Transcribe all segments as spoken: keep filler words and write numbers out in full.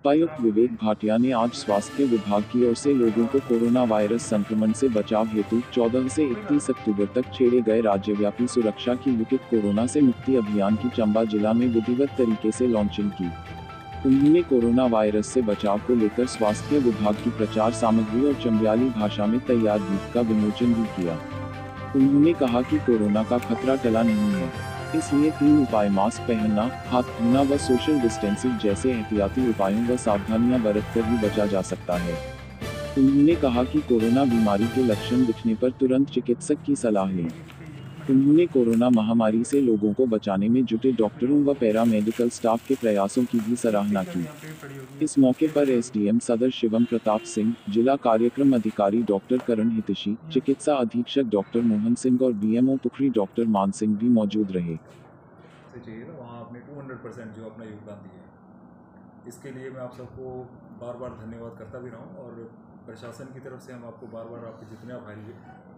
उपायुक्त विवेक भाटिया ने आज स्वास्थ्य विभाग की ओर से लोगों को कोरोना वायरस संक्रमण से बचाव हेतु चौदह से इकतीस अक्टूबर तक छेड़े गए राज्यव्यापी सुरक्षा की लिखित कोरोना से मुक्ति अभियान की चंबा जिला में विधिवत तरीके से लॉन्चिंग की। उन्होंने कोरोना वायरस से बचाव को लेकर स्वास्थ्य विभाग की प्रचार सामग्री और चंबियाली भाषा में तैयार गीत का विमोचन भी किया। उन्होंने कहा कि कोरोना का खतरा टला नहीं है, इसलिए तीन उपाय मास्क पहनना, हाथ धोना व सोशल डिस्टेंसिंग जैसे एहतियाती उपायों व सावधानियां बरतकर ही बचा जा सकता है। उन्होंने कहा कि कोरोना बीमारी के लक्षण दिखने पर तुरंत चिकित्सक की सलाह लें। उन्होंने कोरोना महामारी से लोगों को बचाने में जुटे डॉक्टरों व पैरामेडिकल स्टाफ के प्रयासों की भी सराहना की। इस मौके पर एसडीएम सदर शिवम प्रताप सिंह, जिला कार्यक्रम अधिकारी डॉक्टर करण हितैषी, चिकित्सा अधीक्षक डॉक्टर मोहन सिंह और बीएमओ पुखरी डॉक्टर मान सिंह भी मौजूद रहे। चाहिए ना वहाँ आपने दो सौ परसेंट जो अपना योगदान दिया है, इसके लिए मैं आप सबको बार बार धन्यवाद करता भी रहा हूँ। और प्रशासन की तरफ से हम आपको बार बार आपके जितने आभारी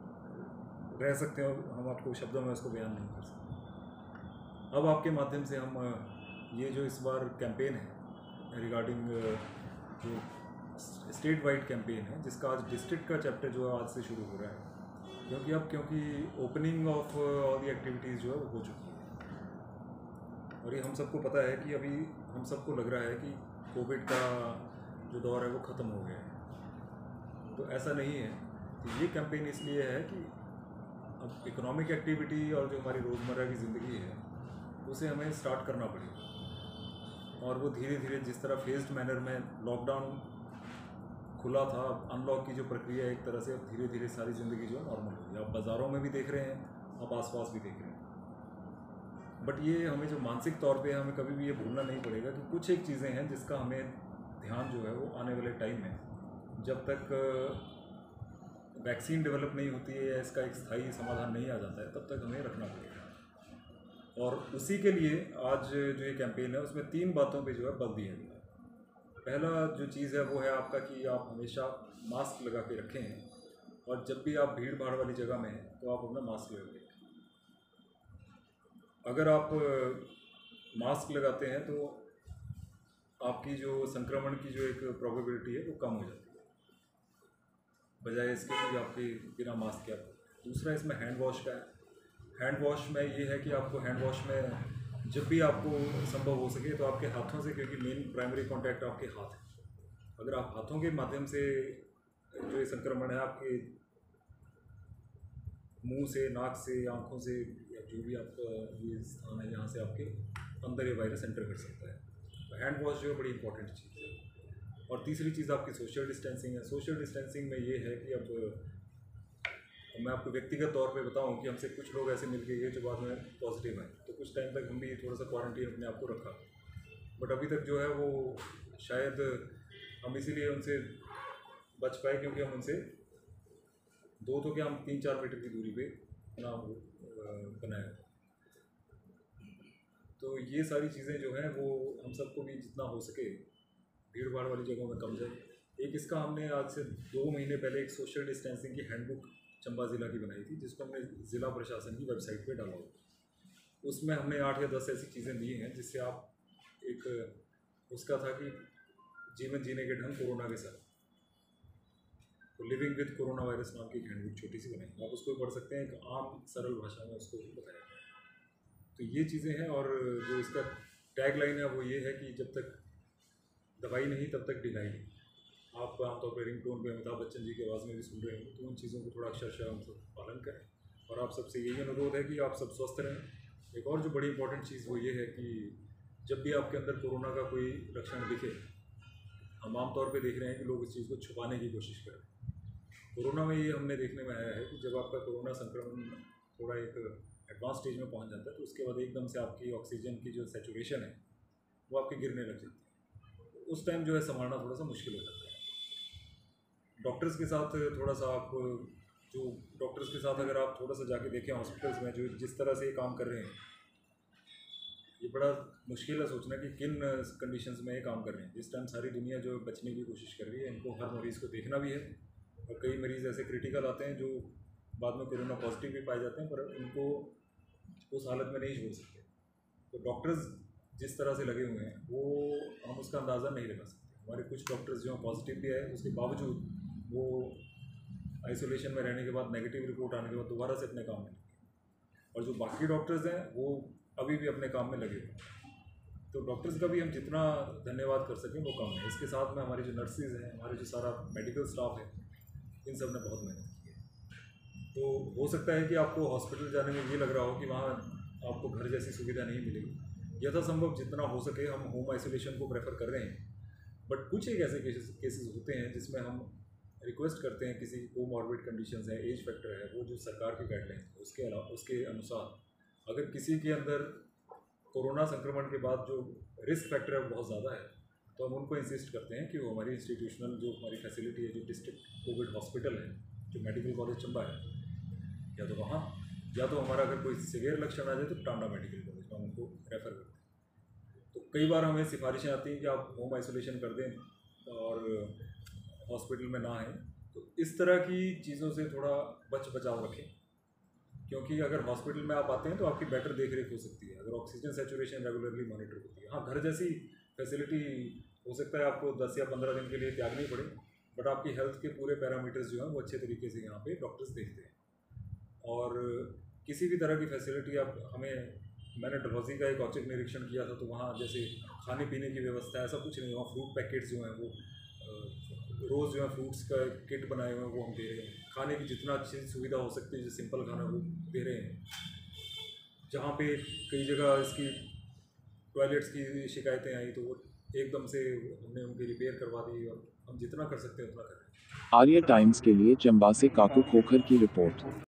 रह सकते हो, हम आपको शब्दों में उसको बयान नहीं कर सकते। अब आपके माध्यम से हम ये जो इस बार कैंपेन है रिगार्डिंग जो स्टेट वाइड कैंपेन है, जिसका आज डिस्ट्रिक्ट का चैप्टर जो है आज से शुरू हो रहा है, क्योंकि अब क्योंकि opening of all the activities जो है वो हो चुकी है। और ये हम सबको पता है कि अभी हम सबको लग रहा है कि कोविड का जो दौर है वो ख़त्म हो गया है, तो ऐसा नहीं है। तो ये कैंपेन इसलिए है कि अब इकोनॉमिक एक्टिविटी और जो हमारी रोज़मर्रा की ज़िंदगी है उसे हमें स्टार्ट करना पड़ेगा। और वो धीरे धीरे जिस तरह फेज्ड मैनर में लॉकडाउन खुला था, अनलॉक की जो प्रक्रिया एक तरह से अब धीरे धीरे सारी ज़िंदगी जो है नॉर्मल हो गई। आप बाज़ारों में भी देख रहे हैं, आप आसपास भी देख रहे हैं। बट ये हमें जो मानसिक तौर पे हमें कभी भी ये भूलना नहीं पड़ेगा कि कुछ एक चीज़ें हैं जिसका हमें ध्यान जो है वो आने वाले टाइम में, जब तक वैक्सीन डेवलप नहीं होती है या इसका एक स्थायी समाधान नहीं आ जाता है, तब तक हमें रखना पड़ेगा। और उसी के लिए आज जो ये कैंपेन है उसमें तीन बातों पे जो है बल दिया गया है। पहला जो चीज़ है वो है आपका कि आप हमेशा मास्क लगा के रखें, और जब भी आप भीड़ भाड़ वाली जगह में हैं तो आप अपना मास्क लगा के रखें। अगर आप मास्क लगाते हैं तो आपकी जो संक्रमण की जो एक प्रोबेबिलिटी है वो कम हो जाती है, बजाय इसके कि आपके बिना मास्क के आप। दूसरा इसमें हैंड वॉश का है। हैंड वॉश में ये है कि आपको हैंड वॉश में जब भी आपको संभव हो सके तो आपके हाथों से, क्योंकि मेन प्राइमरी कांटेक्ट आपके हाथ है, अगर आप हाथों के माध्यम से जो ये संक्रमण है आपके मुंह से, नाक से, आँखों से, या जो भी आपका ये स्थान है जहाँ से आपके अंदर ये वायरस एंटर कर सकता है, तो हैंड वॉश जो है बड़ी इंपॉर्टेंट चीज़ है। और तीसरी चीज़ आपकी सोशल डिस्टेंसिंग है। सोशल डिस्टेंसिंग में ये है कि अब मैं आपको व्यक्तिगत तौर पे बताऊं कि हमसे कुछ लोग ऐसे मिल के गए जो बाद में पॉजिटिव हैं, तो कुछ टाइम तक हम भी थोड़ा सा क्वारंटीन अपने आप को रखा, बट अभी तक जो है वो शायद हम इसीलिए उनसे बच पाए क्योंकि हम उनसे दो तो क्या हम तीन चार मीटर की दूरी पे अपना बनाया। तो ये सारी चीज़ें जो हैं वो हम सबको भी जितना हो सके भीड़ भाड़ वाली जगहों में कम जाए। एक इसका हमने आज से दो महीने पहले एक सोशल डिस्टेंसिंग की हैंडबुक चंबा ज़िला की बनाई थी, जिसको हमने ज़िला प्रशासन की वेबसाइट पे डाला हुआ। उसमें हमने आठ या दस ऐसी चीज़ें दी हैं जिससे आप एक उसका था कि जीवन जीने के ढंग कोरोना के साथ, तो लिविंग विद कोरोना वायरस नाम की एक हैंडबुक छोटी सी बनाई, आप उसको पढ़ सकते हैं, एक आम सरल भाषा में उसको बताया। तो ये चीज़ें हैं। और जो इसका टैग लाइन है वो ये है कि जब तक दवाई नहीं तब तक ढिलाई नहीं। आप आमतौर पर रिंग टोन पर अमिताभ बच्चन जी की आवाज़ में भी सुन रहे हैं, तो उन चीज़ों को थोड़ा अक्षरशः हम सब पालन करें। और आप सबसे यही अनुरोध है कि आप सब स्वस्थ रहें। एक और जो बड़ी इंपॉर्टेंट चीज़ वो ये है कि जब भी आपके अंदर कोरोना का कोई लक्षण दिखे, हम आमतौर पे देख रहे हैं कि लोग इस चीज़ को छुपाने की कोशिश कर रहे हैं। कोरोना में ये हमने देखने में आया है कि जब आपका कोरोना संक्रमण थोड़ा एक एडवांस स्टेज में पहुँच जाता है, तो उसके बाद एकदम से आपकी ऑक्सीजन की जो सैचुरेशन है वो आपकी गिरने लग जाती है। उस टाइम जो है संभालना थोड़ा सा मुश्किल हो जाता है। डॉक्टर्स के साथ थोड़ा सा आप जो डॉक्टर्स के साथ अगर आप थोड़ा सा जाके देखें हॉस्पिटल्स में जो जिस तरह से ये काम कर रहे हैं, ये बड़ा मुश्किल है सोचना कि किन कंडीशंस में ये काम कर रहे हैं। जिस टाइम सारी दुनिया जो बचने की कोशिश कर रही है, इनको हर मरीज़ को देखना भी है, और कई मरीज़ ऐसे क्रिटिकल आते हैं जो बाद में कोरोना पॉजिटिव भी पाए जाते हैं, पर उनको उस हालत में नहीं छोड़ सकते। तो डॉक्टर्स जिस तरह से लगे हुए हैं वो हम उसका अंदाज़ा नहीं लगा सकते। हमारे कुछ डॉक्टर्स जो हैं पॉजिटिव भी आए, उसके बावजूद वो आइसोलेशन में रहने के बाद नेगेटिव रिपोर्ट आने के बाद दोबारा से अपने काम में लगे। और जो बाकी डॉक्टर्स हैं वो अभी भी अपने काम में लगे हुए हैं। तो डॉक्टर्स का भी हम जितना धन्यवाद कर सकें वो कम है। इसके साथ में हमारी जो नर्सेज हैं, हमारे जो सारा मेडिकल स्टाफ है, इन सब ने बहुत मेहनत की है। तो हो सकता है कि आपको हॉस्पिटल जाने में ये लग रहा हो कि वहाँ आपको घर जैसी सुविधा नहीं मिलेगी। यथासंभव जितना हो सके हम होम आइसोलेशन को प्रेफर कर रहे हैं। बट कुछ एक ऐसे केसेस केसेस होते हैं जिसमें हम रिक्वेस्ट करते हैं, किसी कोमॉर्बिड कंडीशंस है, एज फैक्टर है, वो जो सरकार की गाइडलाइन है उसके अलावा उसके अनुसार अगर किसी के अंदर कोरोना संक्रमण के बाद जो रिस्क फैक्टर है वो बहुत ज़्यादा है, तो हम उनको इंसिस्ट करते हैं कि वो हमारी इंस्टीट्यूशनल जो हमारी फैसिलिटी है, जो डिस्ट्रिक्ट कोविड हॉस्पिटल है, जो मेडिकल कॉलेज चंबा है, या तो वहाँ, या तो हमारा अगर कोई सीवियर लक्षण आ जाए तो टांडा मेडिकल कॉलेज में हम उनको रेफ़र करते हैं। तो कई बार हमें सिफारिशें आती हैं कि आप होम आइसोलेशन कर दें और हॉस्पिटल में ना आएँ। तो इस तरह की चीज़ों से थोड़ा बच बचाव रखें, क्योंकि अगर हॉस्पिटल में आप आते हैं तो आपकी बेटर देख रेख हो सकती है, अगर ऑक्सीजन सैचुरेशन रेगुलरली मॉनिटर होती है। हाँ, घर जैसी फैसिलिटी हो सकता है आपको दस या पंद्रह दिन के लिए त्यागनी पड़े, बट आपकी हेल्थ के पूरे पैरामीटर्स जो हैं वो अच्छे तरीके से यहाँ पे डॉक्टर्स देखते हैं। और किसी भी तरह की फैसिलिटी आप हमें, मैंने डलहौजी का एक औचक निरीक्षण किया था, तो वहाँ जैसे खाने पीने की व्यवस्था है, ऐसा कुछ नहीं। वहाँ फ्रूट पैकेट्स जो हैं वो रोज़ जो है फ्रूट्स का किट बनाए हुए हैं वो हम दे रहे हैं। खाने की जितना अच्छी सुविधा हो सकती है, जो सिंपल खाना वो दे रहे हैं। जहाँ पे कई जगह इसकी टॉयलेट्स की शिकायतें आई तो वो एकदम से हमने उनकी रिपेयर करवा दी, और हम जितना कर सकते हैं उतना कर रहे हैं। आर्या टाइम्स के लिए चंबा से काकू खोखर की रिपोर्ट।